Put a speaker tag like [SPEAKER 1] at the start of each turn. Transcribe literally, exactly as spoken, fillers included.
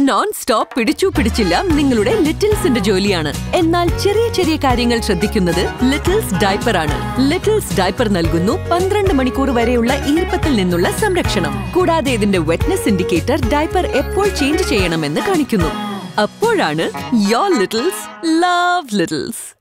[SPEAKER 1] Non stop പിടിച്ചു പിടിച്ചില്ല നിങ്ങളുടെ ലിറ്റിൽസിന്റെ ജോലിയാണ്. എന്നാൽ ചെറിയ ചെറിയ കാര്യങ്ങൾ ശ്രദ്ധിക്കുന്നത് ലിറ്റിൽസ് ഡയപ്പർ ആണ്. ലിറ്റിൽസ് ഡയപ്പർ നൽകുന്നു പന്ത്രണ്ട് മണിക്കൂർ വരെയുള്ള ഈർപ്പത്തിൽ നിന്നുള്ള സംരക്ഷണം. കൂടാതെ ഇതിന്റെ വെറ്റ്നസ് ഇൻഡിക്കേറ്റർ ഡയപ്പർ എപ്പോൾ ചേഞ്ച് ചെയ്യണമെന്ന് കാണിക്കുന്നു. അപ്പോഴാണ് യോർ ലിറ്റിൽസ് ലവ് ലിറ്റിൽസ്.